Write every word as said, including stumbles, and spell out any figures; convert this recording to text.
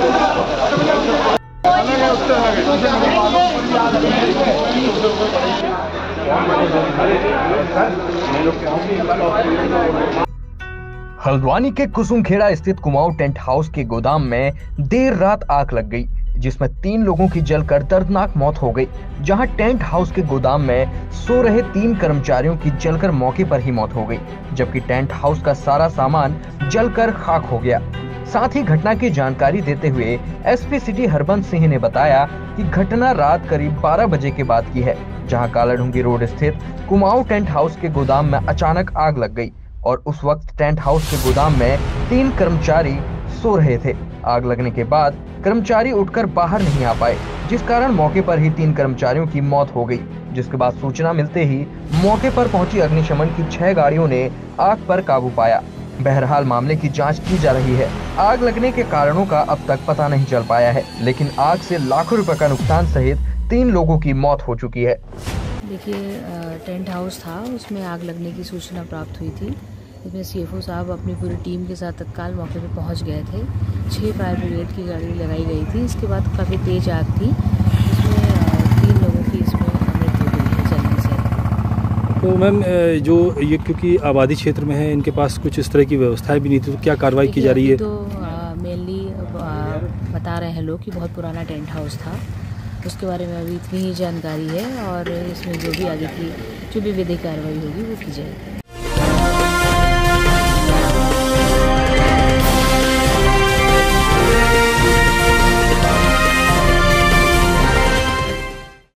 हल्द्वानी के कुसुमखेड़ा स्थित Kumaon tent house के गोदाम में देर रात आग लग गई, जिसमें तीन लोगों की जलकर दर्दनाक मौत हो गई। जहां टेंट हाउस के गोदाम में सो रहे तीन कर्मचारियों की जलकर मौके पर ही मौत हो गई, जबकि टेंट हाउस का सारा सामान जलकर खाक हो गया। साथ ही घटना की जानकारी देते हुए एसपी सिटी हरबंस सिंह ने बताया कि घटना रात करीब बारह बजे के बाद की है, जहां कालाढूंगी रोड स्थित कुमाऊं टेंट हाउस के गोदाम में अचानक आग लग गई और उस वक्त टेंट हाउस के गोदाम में तीन कर्मचारी सो रहे थे। आग लगने के बाद कर्मचारी उठकर बाहर नहीं आ पाए, जिस कारण मौके पर ही तीन कर्मचारियों की मौत हो गई। जिसके बाद सूचना मिलते ही मौके पर पहुंची अग्निशमन की छह गाड़ियों ने आग पर काबू पाया। बहरहाल मामले की जांच की जा रही है। आग लगने के कारणों का अब तक पता नहीं चल पाया है, लेकिन आग से लाखों रुपए का नुकसान सहित तीन लोगों की मौत हो चुकी है। देखिए, टेंट हाउस था, उसमें आग लगने की सूचना प्राप्त हुई थी। इसमें सीएफओ साहब अपनी पूरी टीम के साथ तत्काल मौके पर पहुंच गए थे। छह फायर ब्रिगेड की गाड़ी लगाई गई थी। इसके बाद काफ़ी तेज आग थी, इसमें तीन लोगों की इसमें मृत्यु हुई है जलने से। तो मैम, जो ये क्योंकि आबादी क्षेत्र में है, इनके पास कुछ इस तरह की व्यवस्थाएं भी नहीं थी, तो क्या कार्रवाई की जा रही है? तो मेनली बता रहे हैं लोग कि बहुत पुराना टेंट हाउस था, उसके बारे में अभी इतनी ही जानकारी है और इसमें जो भी आगे की जो भी विधिक कार्रवाई होगी वो की जाएगी।